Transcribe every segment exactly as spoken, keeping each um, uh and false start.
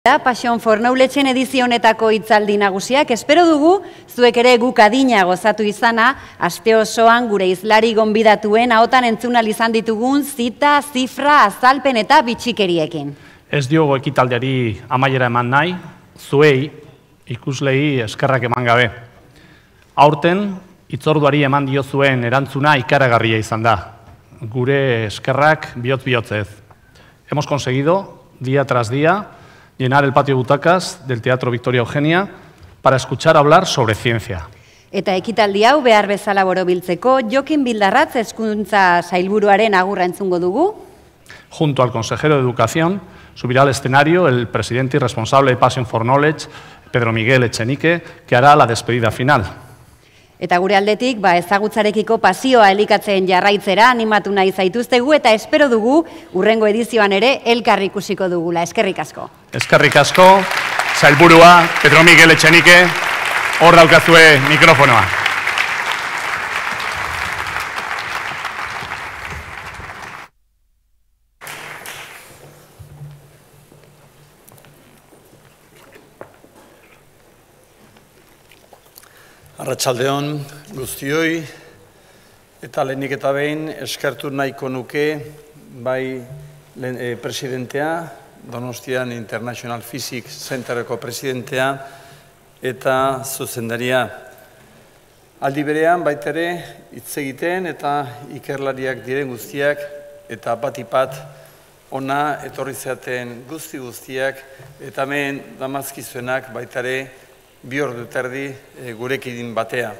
Passion for Knowledge edizio honetako hitzaldi nagusiak, espero dugu, zuek ere guk adina gozatu izana, aste osoan gure hizlari gonbidatuen ahotan entzunal izan ditugun zita, zifra, azalpen eta bitxikeriekin. Ez diogo ekitaldiari amaiera eman nahi, zuei ikuslei eskerrak eman gabe. Aurten, hitzorduari eman diozuen erantzuna ikaragarria izan da. Gure eskerrak bihotz-bihotzez. Hemos conseguido, día tras día, llenar el patio butacas del Teatro Victoria Eugenia para escuchar hablar sobre ciencia. Eta ekitaldi hau behar bezala borobiltzeko, Jokin Bildarratz hezkuntza sailburuaren agurra entzungo dugu. Junto al consejero de Educación, subirá al escenario el presidente y responsable de Passion for Knowledge, Pedro Miguel Echenique, que hará la despedida final. Eta gure aldetik, ba, ezagutzarekiko pasioa elikatzen jarraitzera animatu nahi zaituztegu eta espero dugu hurrengo edizioan ere elkar ikusiko dugula. Eskerrik asko. Eskerrik asko, sailburua, Pedro Miguel Echenique, hor daukazue mikrofonoa. Arratsaldeon guztioi, eta lehenik eta behin eskertu nahiko nuke bai eh, presidentea, Donostian International Physics Centereko presidentea eta zuzendaria. Aldi berean baitere hitz egiten eta ikerlariak diren guztiak eta batipat ona etorri zaten guzti guztiak eta hemen damazkizuenak baitare bi ordu terdi e, gurekin batea.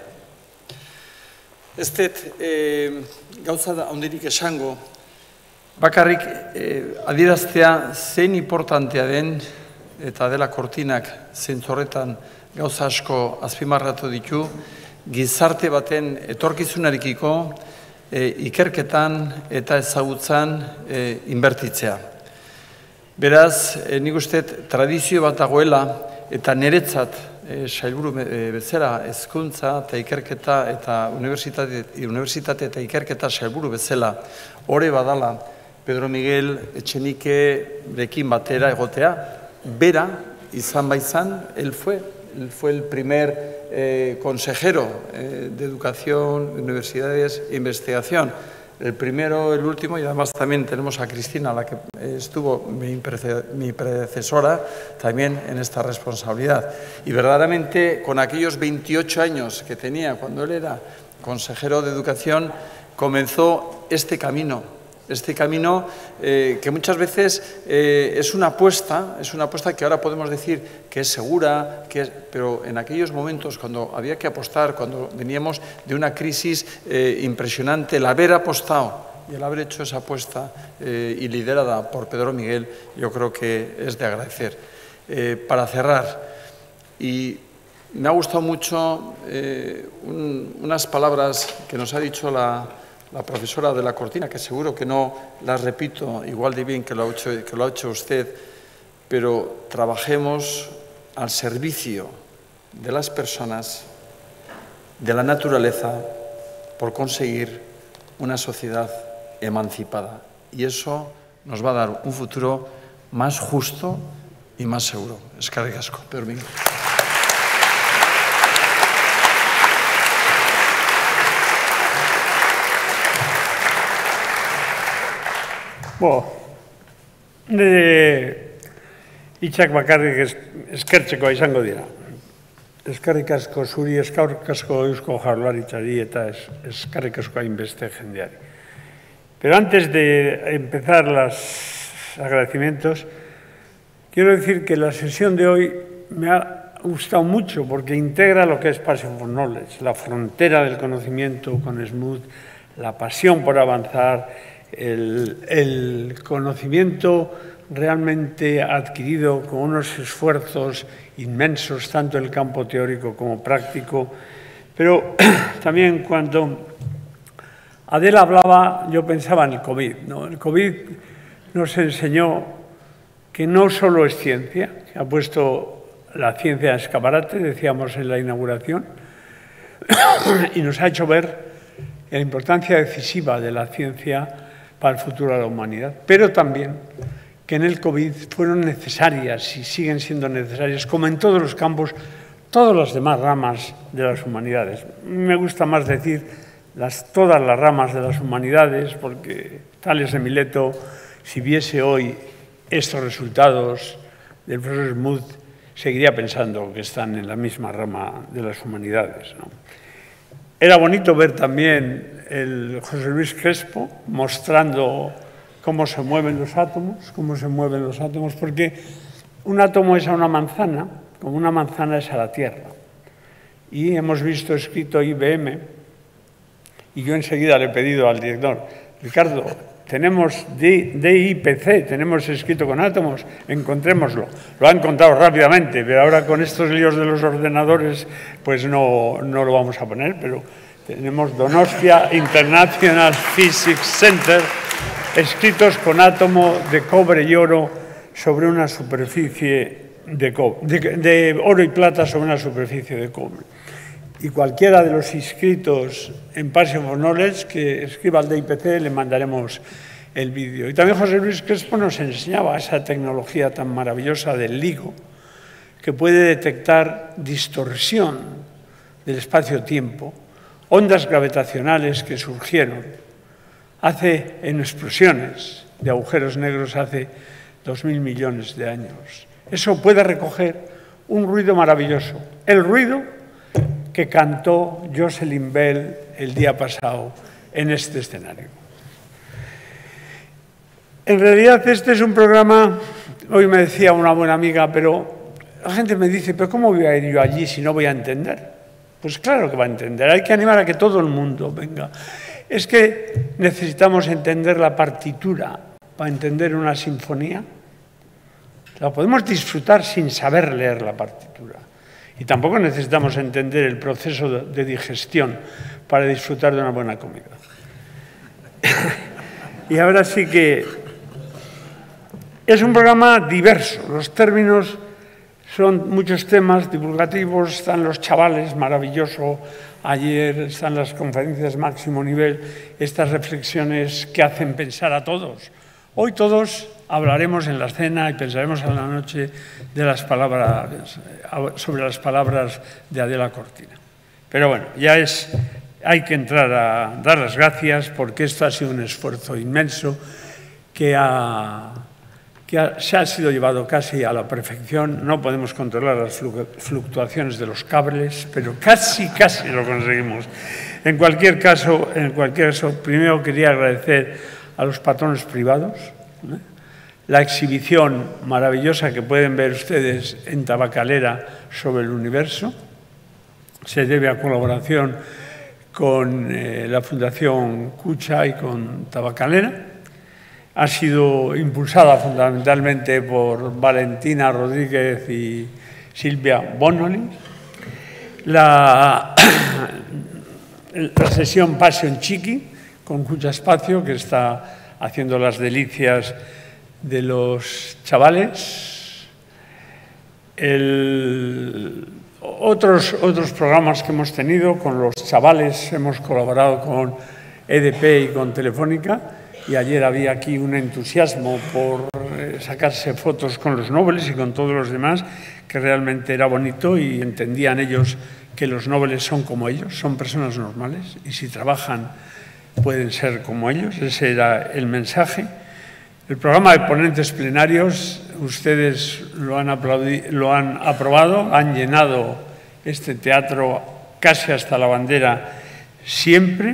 Ez dut e, gauza da handirik esango, bakarrik e, adieraztea zein importantea den eta dela kortinak zentzorretan gauza asko azpimarratu ditu, gizarte baten etorkizunarekiko e, ikerketan eta ezagutzan e, inbertitzea. Beraz, e, nik uste tradizio bat dagoela eta niretzat E, sailburu e, bezala hezkuntza eta ikerketa eta unibertsitate, unibertsitate eta ikerketa sailburu bezala ore badala Pedro Miguel Echenique rekin batera egotea, bera izan baizan, él fue, él fue el primer eh, consejero eh, de Educación, Universidades e Investigación. El primero, el último, y además también tenemos a Cristina, la que estuvo mi predecesora, también en esta responsabilidad. Y verdaderamente, con aquellos veintiocho años que tenía cuando él era consejero de Educación, comenzó este camino. Este camino eh, que muchas veces eh, es una apuesta, es una apuesta que ahora podemos decir que es segura, que es, pero en aquellos momentos cuando había que apostar, cuando veníamos de una crisis eh, impresionante, el haber apostado y el haber hecho esa apuesta eh, y liderada por Pedro Miguel, yo creo que es de agradecer. Eh, para cerrar, y me ha gustado mucho eh, un, unas palabras que nos ha dicho la... la profesora de la Cortina, que seguro que no las repito igual de bien que lo ha hecho, que lo ha hecho usted, pero trabajemos al servicio de las personas, de la naturaleza, por conseguir una sociedad emancipada. Y eso nos va a dar un futuro más justo y más seguro. Eskerrik asko, Pedro Miguel. Bo, nire hitzak bakarrik eskertzeko izango dira. Eskerrik asko zuri, eskerrik asko Eusko Jaurlaritzari eta eskerrik asko hainbeste jendeari. Pero antes de empezar los agradecimientos, quiero decir que la sesión de hoy me ha gustado mucho porque integra lo que es Passion for Knowledge, la frontera del conocimiento con Smooth, la pasión por avanzar, El, el conocimiento realmente adquirido con unos esfuerzos inmensos, tanto en el campo teórico como práctico. Pero también cuando Adela hablaba, yo pensaba en el COVID, ¿no? El COVID nos enseñó que no solo es ciencia, que ha puesto la ciencia en escaparate, decíamos en la inauguración, y nos ha hecho ver la importancia decisiva de la ciencia para el futuro de la humanidad, pero también que en el COVID fueron necesarias y siguen siendo necesarias, como en todos los campos, todas las demás ramas de las humanidades. Me gusta más decir las, todas las ramas de las humanidades, porque Tales de Mileto, si viese hoy estos resultados del profesor Smoot, seguiría pensando que están en la misma rama de las humanidades, ¿no? Era bonito ver también el José Luis Crespo mostrando cómo se mueven los átomos, cómo se mueven los átomos, porque un átomo es a una manzana, como una manzana es a la Tierra. Y hemos visto escrito I B M, y yo enseguida le he pedido al director, Ricardo, tenemos D I P C, tenemos escrito con átomos, encontrémoslo. Lo ha encontrado rápidamente, pero ahora con estos líos de los ordenadores, pues no, no lo vamos a poner, pero tenemos Donostia International Physics Center, escritos con átomo de cobre y oro sobre una superficie de, de, de oro y plata sobre una superficie de cobre. Y cualquiera de los inscritos en Passion for Knowledge que escriba al D I P C le mandaremos el vídeo. Y también José Luis Crespo nos enseñaba esa tecnología tan maravillosa del LIGO, que puede detectar distorsión del espacio-tiempo, ondas gravitacionales que surgieron hace en explosiones de agujeros negros hace dos mil millones de años. Eso puede recoger un ruido maravilloso, el ruido que cantó Jocelyn Bell el día pasado en este escenario. En realidad este es un programa, hoy me decía una buena amiga, pero la gente me dice, pero ¿cómo voy a ir yo allí si no voy a entender? Pues claro que va a entender, hay que animar a que todo el mundo venga. Es que necesitamos entender la partitura para entender una sinfonía. La podemos disfrutar sin saber leer la partitura. Y tampoco necesitamos entender el proceso de digestión para disfrutar de una buena comida. Y ahora sí que es un programa diverso. Los términos son muchos temas divulgativos, están los chavales, maravilloso. Ayer están las conferencias máximo nivel, estas reflexiones que hacen pensar a todos. Hoy todos hablaremos en la cena y pensaremos en la noche de las palabras, sobre las palabras de Adela Cortina. Pero bueno, ya es, hay que entrar a dar las gracias porque esto ha sido un esfuerzo inmenso que, ha, que ha, se ha sido llevado casi a la perfección. No podemos controlar las fluctuaciones de los cables, pero casi, casi lo conseguimos. En cualquier caso, en cualquier caso, primero quería agradecer a los patrones privados, ¿eh? La exhibición maravillosa que pueden ver ustedes en Tabacalera sobre el universo. Se debe a colaboración con eh, la Fundación Cucha y con Tabacalera. Ha sido impulsada fundamentalmente por Valentina Rodríguez y Silvia Bonoli. La, la sesión Passion Chiqui con Cucha Espacio, que está haciendo las delicias de los chavales, el, otros, otros programas que hemos tenido con los chavales, hemos colaborado con E D P y con Telefónica, y ayer había aquí un entusiasmo por eh, sacarse fotos con los Nobeles y con todos los demás, que realmente era bonito y entendían ellos que los Nobeles son como ellos, son personas normales, y si trabajan pueden ser como ellos. Ese era el mensaje. El programa de ponentes plenarios, ustedes lo han, lo han aprobado, han llenado este teatro casi hasta la bandera siempre.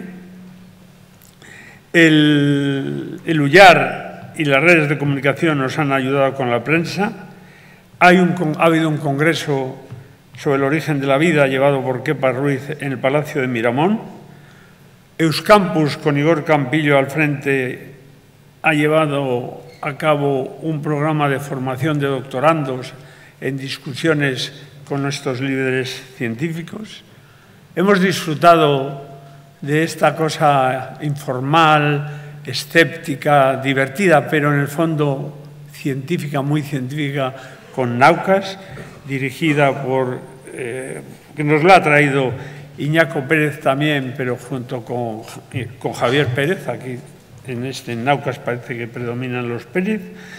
El, el U Y A R y las redes de comunicación nos han ayudado con la prensa. Hay un, ha habido un congreso sobre el origen de la vida llevado por Kepa Ruiz en el Palacio de Miramón. Euskampus, con Igor Campillo al frente, ha llevado a cabo un programa de formación de doctorandos en discusiones con nuestros líderes científicos. Hemos disfrutado de esta cosa informal, escéptica, divertida, pero en el fondo científica, muy científica, con Naucas, dirigida por, eh, que nos la ha traído Iñaco Pérez también, pero junto con, con Javier Pérez, aquí en este en Naucas parece que predominan los Pérez,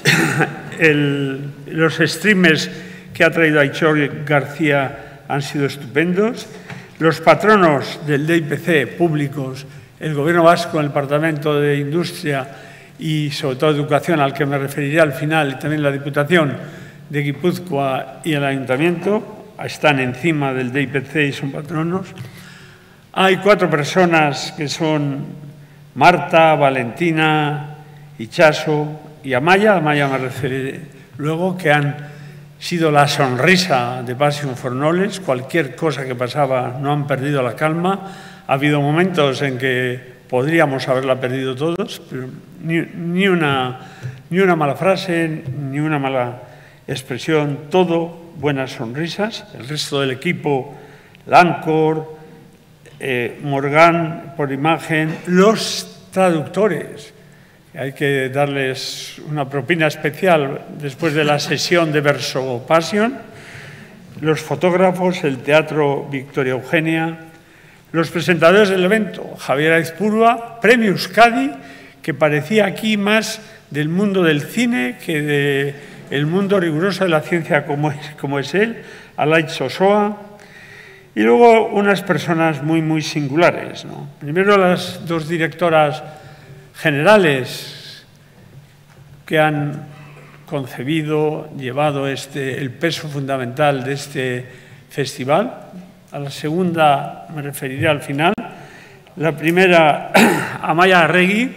el, los streamers que ha traído Aichor García han sido estupendos. Los patronos del D I P C públicos, el Gobierno vasco, el Departamento de Industria y sobre todo Educación, al que me referiré al final, y también la Diputación de Guipúzcoa y el Ayuntamiento, están encima del D I P C y son patronos. Hay cuatro personas que son Marta, Valentina, Ichaso y Amaya, Amaya me referiré luego, que han sido la sonrisa de Passion for Knowledge. Cualquier cosa que pasaba no han perdido la calma. Ha habido momentos en que podríamos haberla perdido todos, pero ni, ni, una, ni una mala frase, ni una mala expresión, todo buenas sonrisas. El resto del equipo, Lancor, eh, Morgan por imagen, los traductores. Hay que darles una propina especial después de la sesión de Verso Passion, los fotógrafos, el Teatro Victoria Eugenia, los presentadores del evento, Javier Aizpurua, Premio Euskadi, que parecía aquí más del mundo del cine que del mundo riguroso de la ciencia como es, como es él, Alaitz Sosoa, y luego unas personas muy, muy singulares, ¿no? Primero las dos directoras generales que han concebido, llevado este, el peso fundamental de este festival. A la segunda me referiré al final. La primera, Amaya Arregui,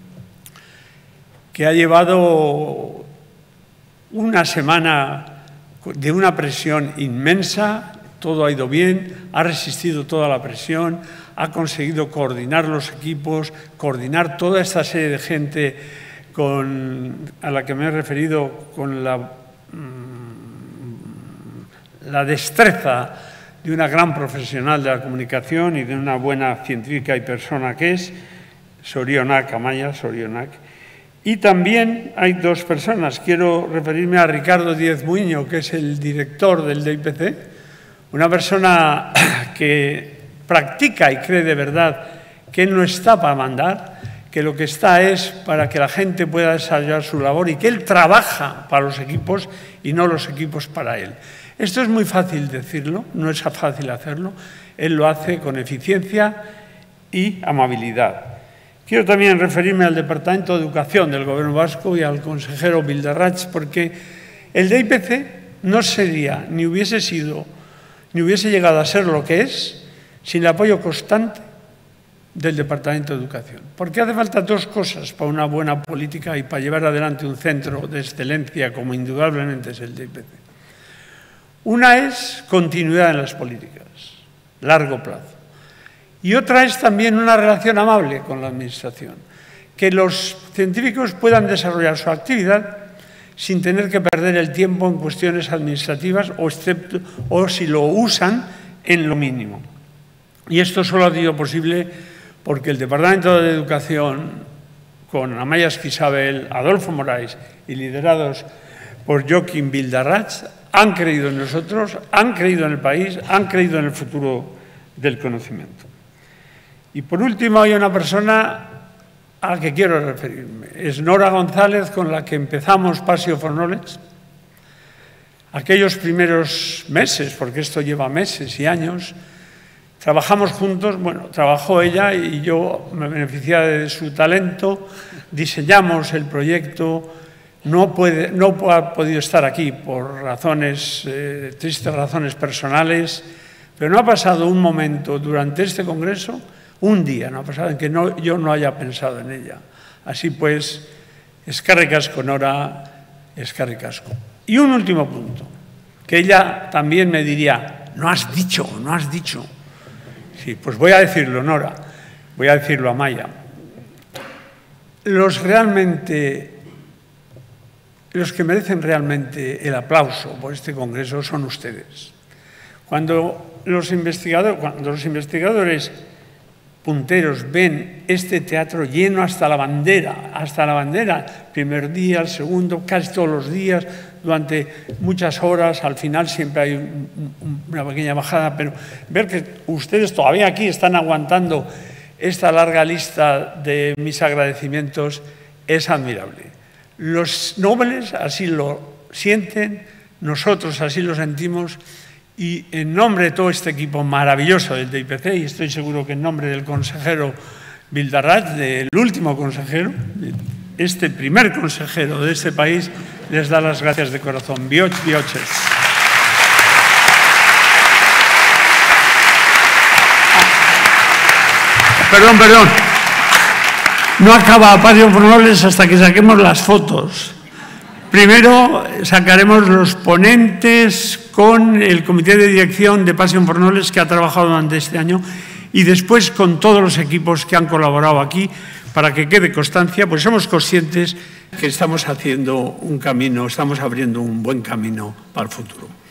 que ha llevado una semana de una presión inmensa. Todo ha ido bien, ha resistido toda la presión, ha conseguido coordinar los equipos, coordinar toda esta serie de gente con, a la que me he referido con la, la destreza de una gran profesional de la comunicación y de una buena científica y persona que es, Sorionak, Amaya Sorionak. Y también hay dos personas. Quiero referirme a Ricardo Díez Muiño, que es el director del D I P C, una persona que practica y cree de verdad que él no está para mandar, que lo que está es para que la gente pueda desarrollar su labor y que él trabaja para los equipos y no los equipos para él. Esto es muy fácil decirlo, no es fácil hacerlo. Él lo hace con eficiencia y amabilidad. Quiero también referirme al Departamento de Educación del Gobierno vasco y al consejero Bildarratz, porque el D I P C no sería ni hubiese sido ni hubiese llegado a ser lo que es sin el apoyo constante del Departamento de Educación. Porque hace falta dos cosas para una buena política y para llevar adelante un centro de excelencia como indudablemente es el D I P C. Una es continuidad en las políticas, largo plazo. Y otra es también una relación amable con la Administración. Que los científicos puedan desarrollar su actividad sin tener que perder el tiempo en cuestiones administrativas o, excepto, o si lo usan en lo mínimo. Y esto solo ha sido posible porque el Departamento de Educación, con Amaya Esquisabel, Adolfo Moraes y liderados por Joaquín Bildarratz, han creído en nosotros, han creído en el país, han creído en el futuro del conocimiento. Y por último hay una persona a la que quiero referirme. Es Nora González, con la que empezamos Passion for Knowledge. Aquellos primeros meses, porque esto lleva meses y años, trabajamos juntos. Bueno, trabajó ella y yo me beneficiaba de su talento, diseñamos el proyecto. No, puede, no ha podido estar aquí por razones, eh, tristes razones personales, pero no ha pasado un momento durante este congreso, un día no ha pasado en que no, yo no haya pensado en ella. Así pues, eskerrik asko, Nora, eskerrik asko. Y un último punto, que ella también me diría, no has dicho, no has dicho. Sí, pues voy a decirlo, Nora, voy a decirlo a Maya. Los realmente, los que merecen realmente el aplauso por este congreso son ustedes. Cuando los investigadores, cuando los investigadores punteros ven este teatro lleno hasta la bandera, hasta la bandera, primer día, el segundo, casi todos los días, durante muchas horas, al final siempre hay un, un, una pequeña bajada, pero ver que ustedes todavía aquí están aguantando esta larga lista de mis agradecimientos es admirable. Los nobles así lo sienten, nosotros así lo sentimos, y en nombre de todo este equipo maravilloso del D I P C, y estoy seguro que en nombre del consejero Bildarratz, del último consejero, este primer consejero de este país, les da las gracias de corazón. Bioch, bioches. Perdón, perdón. No acaba Passion for Knowledge hasta que saquemos las fotos. Primero sacaremos los ponentes con el comité de dirección de Passion for Knowledge que ha trabajado durante este año y después con todos los equipos que han colaborado aquí para que quede constancia, pues somos conscientes que estamos haciendo un camino, estamos abriendo un buen camino para el futuro.